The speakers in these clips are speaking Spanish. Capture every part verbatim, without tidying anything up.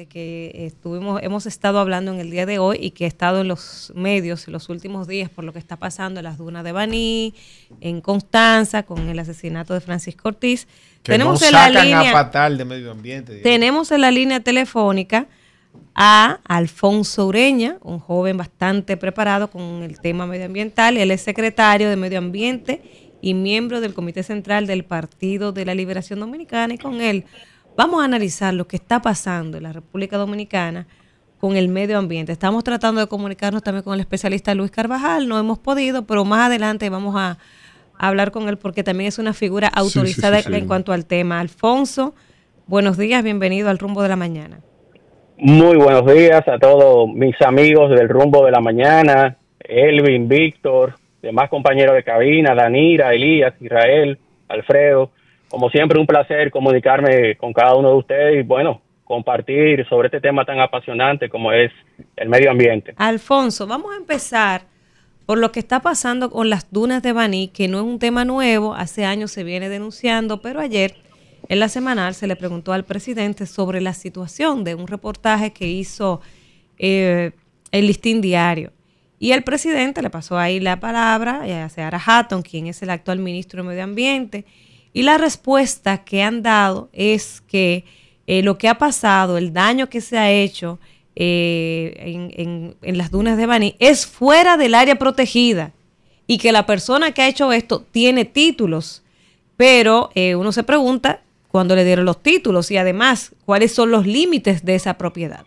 importante que estuvimos, hemos estado hablando en el día de hoy y que ha estado en los medios en los últimos días por lo que está pasando en las dunas de Baní, en Constanza, con el asesinato de Francisco Ortiz. Que tenemos no en la sacan línea, a fatal de medio ambiente. Digamos. Tenemos en la línea telefónica a Alfonso Ureña, un joven bastante preparado con el tema medioambiental. Él es secretario de Medio Ambiente y miembro del Comité Central del Partido de la Liberación Dominicana, y con él vamos a analizar lo que está pasando en la República Dominicana con el medio ambiente. Estamos tratando de comunicarnos también con el especialista Luis Carvajal, no hemos podido, pero más adelante vamos a, a hablar con él porque también es una figura autorizada sí, sí, sí, sí. en cuanto al tema. Alfonso, buenos días, bienvenido al Rumbo de la Mañana. Muy buenos días a todos mis amigos del Rumbo de la Mañana, Elvin, Víctor, demás compañeros de cabina, Danira, Elías, Israel, Alfredo. Como siempre, un placer comunicarme con cada uno de ustedes y, bueno, compartir sobre este tema tan apasionante como es el medio ambiente. Alfonso, vamos a empezar por lo que está pasando con las dunas de Baní, que no es un tema nuevo, hace años se viene denunciando, pero ayer en la semanal se le preguntó al presidente sobre la situación de un reportaje que hizo eh, el Listín Diario. Y el presidente le pasó ahí la palabra a Seara Hatton, quien es el actual ministro de Medio Ambiente, y la respuesta que han dado es que eh, lo que ha pasado, el daño que se ha hecho eh, en, en, en las dunas de Baní es fuera del área protegida y que la persona que ha hecho esto tiene títulos, pero eh, uno se pregunta cuándo le dieron los títulos y además cuáles son los límites de esa propiedad.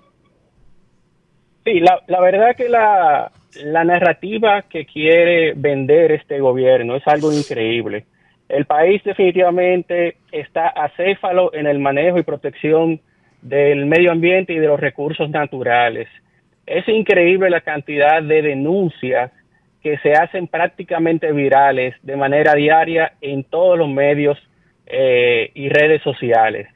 Sí, la, la verdad que la, la narrativa que quiere vender este gobierno es algo increíble. El país definitivamente está acéfalo en el manejo y protección del medio ambiente y de los recursos naturales. Es increíble la cantidad de denuncias que se hacen prácticamente virales de manera diaria en todos los medios eh, y redes sociales.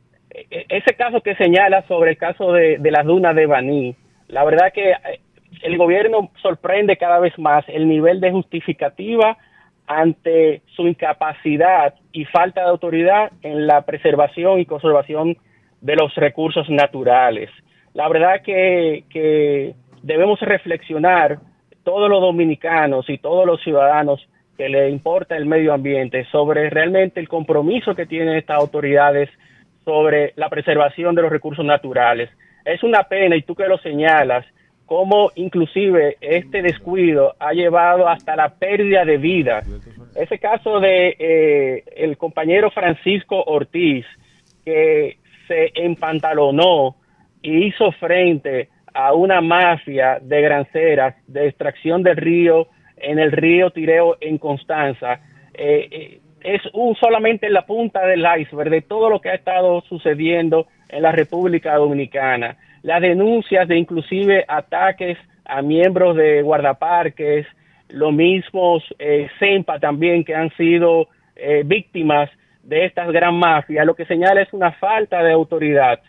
Ese caso que señala sobre el caso de, de las dunas de Baní, la verdad que el gobierno sorprende cada vez más el nivel de justificativa ante su incapacidad y falta de autoridad en la preservación y conservación de los recursos naturales. La verdad que, que debemos reflexionar todos los dominicanos y todos los ciudadanos que le importa el medio ambiente sobre realmente el compromiso que tienen estas autoridades sobre la preservación de los recursos naturales. Es una pena, y tú que lo señalas, cómo inclusive este descuido ha llevado hasta la pérdida de vidas. Ese caso de eh, el compañero Francisco Ortiz, que se empantalonó y hizo frente a una mafia de granceras de extracción del río en el río Tireo en Constanza, eh, eh, es un, solamente la punta del iceberg de todo lo que ha estado sucediendo en la República Dominicana. Las denuncias de inclusive ataques a miembros de guardaparques, los mismos eh, CEMPA también, que han sido eh, víctimas de estas gran mafias, lo que señala es una falta de autoridad,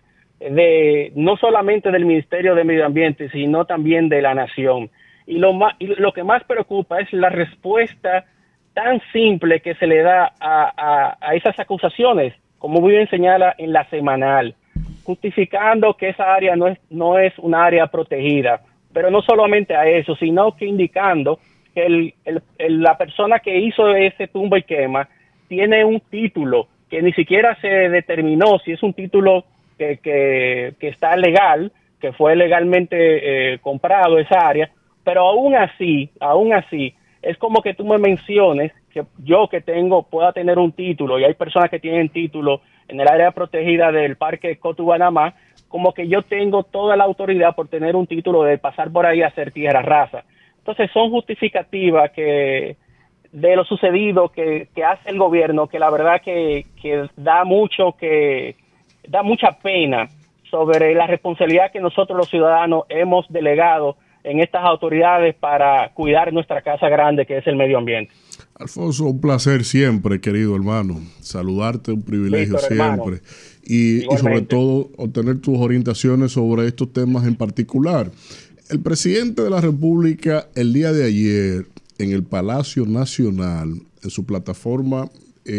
de no solamente del Ministerio de Medio Ambiente, sino también de la nación. Y lo, más, y lo que más preocupa es la respuesta tan simple que se le da a, a, a esas acusaciones, como muy bien señala en la semanal, justificando que esa área no es, no es un área protegida, pero no solamente a eso, sino que indicando que el, el, el, la persona que hizo ese tumba y quema tiene un título que ni siquiera se determinó si es un título que, que, que está legal, que fue legalmente eh, comprado esa área, pero aún así, aún así, es como que tú me menciones que yo que tengo, pueda tener un título, y hay personas que tienen título en el área protegida del Parque Cotubanamá, como que yo tengo toda la autoridad por tener un título de pasar por ahí a hacer tierra rasa. Entonces son justificativas que de lo sucedido que, que hace el gobierno, que la verdad que, que da mucho, que da mucha pena sobre la responsabilidad que nosotros los ciudadanos hemos delegado en estas autoridades para cuidar nuestra casa grande, que es el medio ambiente. Alfonso, un placer siempre, querido hermano. Saludarte, un privilegio Víctor, siempre. Y, y sobre todo, obtener tus orientaciones sobre estos temas en particular. El presidente de la República, el día de ayer, en el Palacio Nacional, en su plataforma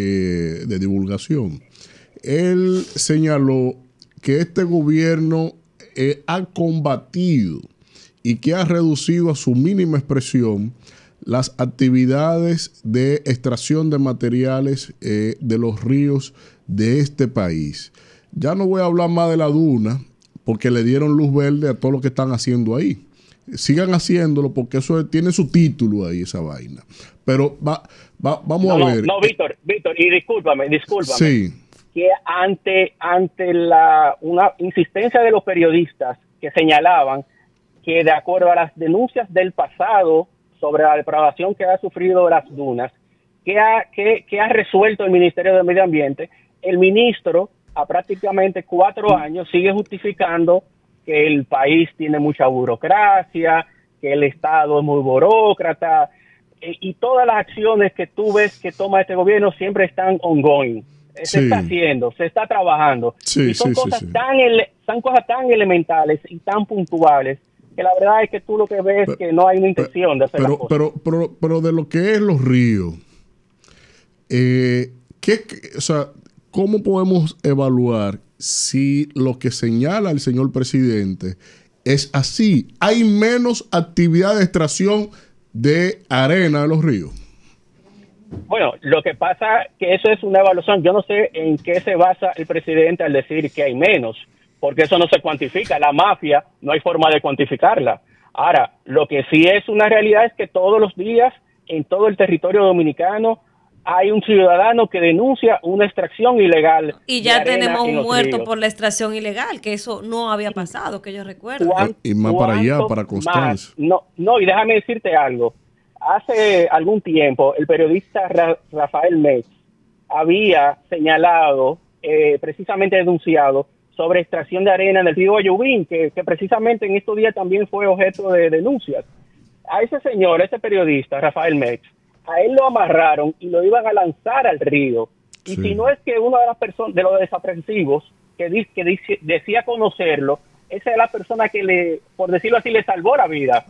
eh, de divulgación, él señaló que este gobierno eh, ha combatido y que ha reducido a su mínima expresión las actividades de extracción de materiales eh, de los ríos de este país. Ya no voy a hablar más de la duna, porque le dieron luz verde a todo lo que están haciendo ahí. Sigan haciéndolo, porque eso tiene su título ahí, esa vaina. Pero va, va, vamos no, a no, ver. No, Víctor, Víctor, y discúlpame, discúlpame. Sí. Que ante, ante la una insistencia de los periodistas que señalaban que de acuerdo a las denuncias del pasado sobre la depravación que ha sufrido las dunas, que ha, que, que ha resuelto el Ministerio de Medio Ambiente, el ministro a prácticamente cuatro años sigue justificando que el país tiene mucha burocracia, que el Estado es muy burócrata, eh, y todas las acciones que tú ves que toma este gobierno siempre están ongoing. Se sí. está haciendo, se está trabajando. Sí, y son, sí, cosas sí, sí. Tan ele son cosas tan elementales y tan puntuales que la verdad es que tú lo que ves es que no hay una intención pero, de hacer pero, las cosas. Pero, pero, pero de lo que es los ríos, eh, ¿qué, o sea, ¿cómo podemos evaluar si lo que señala el señor presidente es así? ¿Hay menos actividad de extracción de arena de los ríos? Bueno, lo que pasa que eso es una evaluación. Yo no sé en qué se basa el presidente al decir que hay menos, porque eso no se cuantifica. La mafia no hay forma de cuantificarla. Ahora, lo que sí es una realidad es que todos los días en todo el territorio dominicano hay un ciudadano que denuncia una extracción ilegal. Y ya tenemos un muerto ríos. por la extracción ilegal, que eso no había pasado, que yo recuerdo. Y más para allá, para Constanza. No, no, y déjame decirte algo. Hace algún tiempo, el periodista Ra Rafael Metz había señalado, eh, precisamente denunciado, sobre extracción de arena en el río Ayubín, que, que precisamente en estos días también fue objeto de denuncias. A ese señor, ese periodista, Rafael Metz, a él lo amarraron y lo iban a lanzar al río. Y sí. si no es que uno de las personas, de los desaprensivos, que, dice, que dice, decía conocerlo, esa es la persona que le, por decirlo así, le salvó la vida.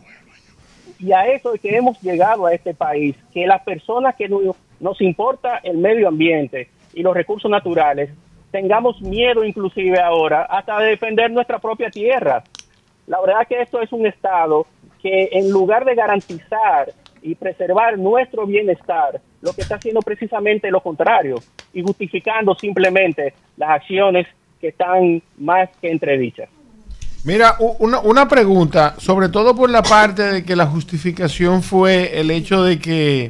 Y a eso es que hemos llegado a este país, que las personas que nos, nos importa el medio ambiente y los recursos naturales, tengamos miedo inclusive ahora hasta de defender nuestra propia tierra. La verdad es que esto es un Estado que en lugar de garantizar y preservar nuestro bienestar, lo que está haciendo precisamente lo contrario y justificando simplemente las acciones que están más que entredichas. Mira, una, una pregunta, sobre todo por la parte de que la justificación fue el hecho de que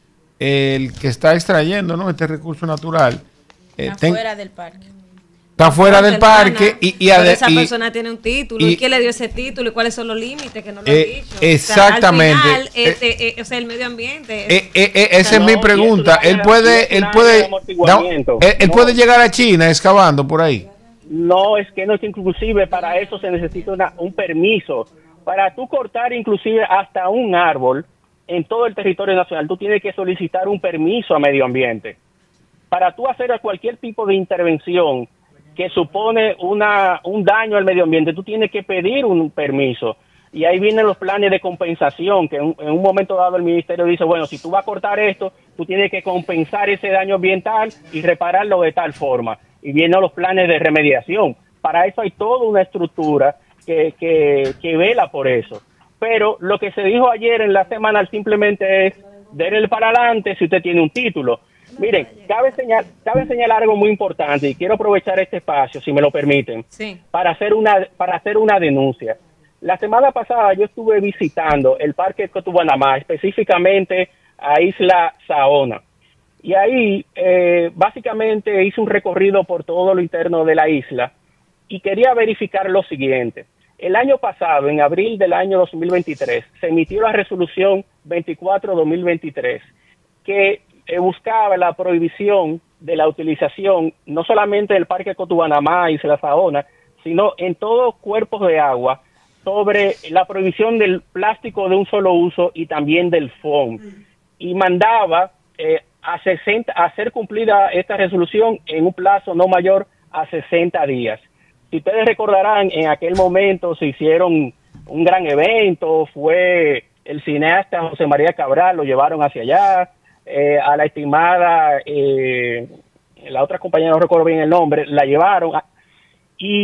el que está extrayendo, ¿no?, este recurso natural está ten, fuera del parque. Está fuera del parque y, y pero esa y, persona tiene un título. ¿Y, ¿Y quién le dio ese título? ¿Y cuáles son los límites? Que no lo eh, he dicho. Exactamente. O sea, al final, eh, este, eh, o sea, el medio ambiente. Eh, eh, eh, esa es no, mi pregunta. Es él puede, él puede, no, él, él no. puede llegar a China excavando por ahí. No, es que no es inclusive para eso se necesita una, un permiso. Para tú cortar inclusive hasta un árbol en todo el territorio nacional, tú tienes que solicitar un permiso a medio ambiente. Para tú hacer cualquier tipo de intervención que supone una, un daño al medio ambiente, tú tienes que pedir un permiso. Y ahí vienen los planes de compensación, que en, en un momento dado el ministerio dice, bueno, si tú vas a cortar esto, tú tienes que compensar ese daño ambiental y repararlo de tal forma. Y vienen los planes de remediación. Para eso hay toda una estructura que, que, que vela por eso. Pero lo que se dijo ayer en la semanal simplemente es, denle para adelante si usted tiene un título. Miren, cabe, señal, cabe señalar algo muy importante y quiero aprovechar este espacio, si me lo permiten, sí. para, hacer una, para hacer una denuncia. La semana pasada yo estuve visitando el Parque Cotubanamá, específicamente a Isla Saona. Y ahí eh, básicamente hice un recorrido por todo lo interno de la isla y quería verificar lo siguiente. El año pasado, en abril del año dos mil veintitrés, se emitió la resolución veinticuatro dos mil veintitrés que eh, buscaba la prohibición de la utilización no solamente del Parque Cotubanamá y Isla Saona, sino en todos cuerpos de agua, sobre la prohibición del plástico de un solo uso y también del foam. Y mandaba eh, a, sesenta, a hacer cumplida esta resolución en un plazo no mayor a sesenta días. Si ustedes recordarán, en aquel momento se hicieron un gran evento, fue el cineasta José María Cabral, lo llevaron hacia allá, eh, a la estimada, eh, la otra compañera, no recuerdo bien el nombre, la llevaron, a, y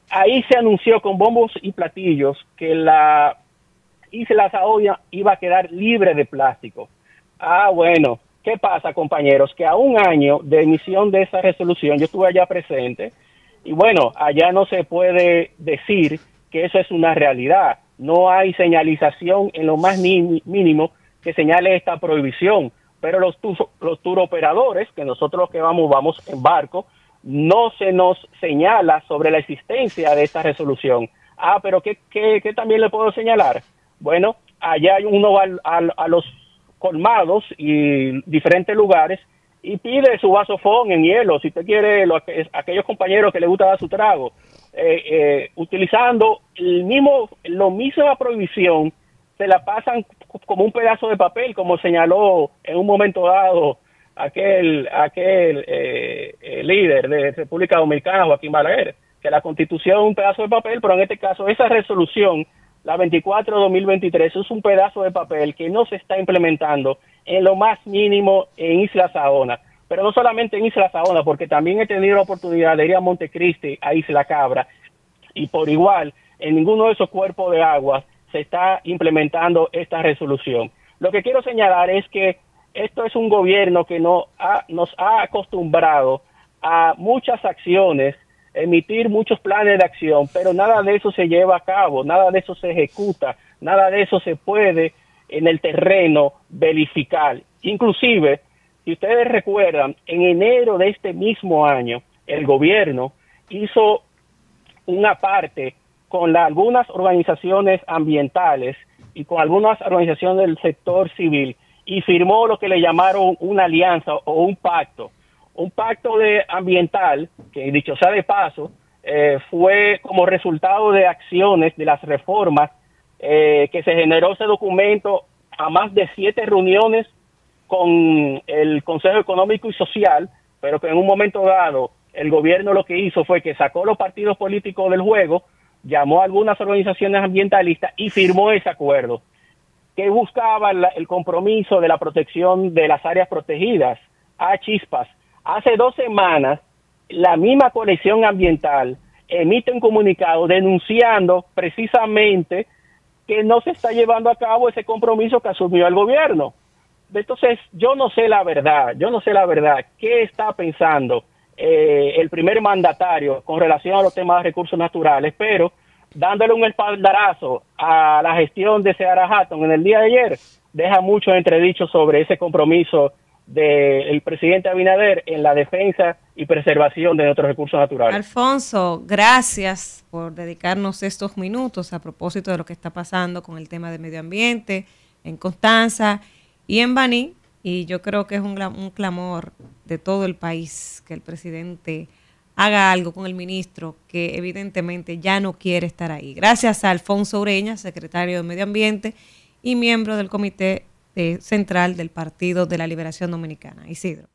ahí se anunció con bombos y platillos que la Isla Saona iba a quedar libre de plástico. Ah, bueno, ¿qué pasa, compañeros? Que a un año de emisión de esa resolución, yo estuve allá presente, y bueno, allá no se puede decir que eso es una realidad. No hay señalización en lo más mínimo que señale esta prohibición, pero los, los tour operadores, que nosotros los que vamos, vamos en barco, no se nos señala sobre la existencia de esta resolución. Ah, pero ¿qué, qué, qué también le puedo señalar? Bueno, allá uno va a, a los colmados y diferentes lugares y pide su vasofón en hielo, si usted quiere, lo, aquellos compañeros que le gusta dar su trago, eh, eh, utilizando el mismo, la misma prohibición, se la pasan como un pedazo de papel, como señaló en un momento dado aquel aquel eh, eh, líder de República Dominicana, Joaquín Balaguer, que la Constitución es un pedazo de papel, pero en este caso esa resolución, la veinticuatro de dos mil veintitrés, es un pedazo de papel que no se está implementando en lo más mínimo en Isla Saona. Pero no solamente en Isla Saona, porque también he tenido la oportunidad de ir a Montecristi, a Isla Cabra, y por igual, en ninguno de esos cuerpos de agua se está implementando esta resolución. Lo que quiero señalar es que esto es un gobierno que no ha, nos ha acostumbrado a muchas acciones, emitir muchos planes de acción, pero nada de eso se lleva a cabo, nada de eso se ejecuta, nada de eso se puede en el terreno verificar. Inclusive, si ustedes recuerdan, en enero de este mismo año, el gobierno hizo una parte con la, algunas organizaciones ambientales y con algunas organizaciones del sector civil, y firmó lo que le llamaron una alianza o un pacto. Un pacto de ambiental, que dicho sea de paso, eh, fue como resultado de acciones de las reformas eh, que se generó ese documento a más de siete reuniones con el Consejo Económico y Social, pero que en un momento dado el gobierno lo que hizo fue que sacó los partidos políticos del juego, llamó a algunas organizaciones ambientalistas y firmó ese acuerdo, que buscaba la, el compromiso de la protección de las áreas protegidas, a chispas. Hace dos semanas, la misma coalición ambiental emite un comunicado denunciando precisamente que no se está llevando a cabo ese compromiso que asumió el gobierno. Entonces, yo no sé la verdad, yo no sé la verdad, qué está pensando eh, el primer mandatario con relación a los temas de recursos naturales, pero dándole un espaldarazo a la gestión de Seara Hatton en el día de ayer, deja mucho entredicho sobre ese compromiso del presidente Abinader en la defensa y preservación de nuestros recursos naturales. Alfonso, gracias por dedicarnos estos minutos a propósito de lo que está pasando con el tema de medio ambiente en Constanza y en Baní, y yo creo que es un, un clamor de todo el país que el presidente haga algo con el ministro que evidentemente ya no quiere estar ahí. Gracias a Alfonso Ureña, secretario de Medio Ambiente y miembro del Comité eh, Central del Partido de la Liberación Dominicana. Isidro.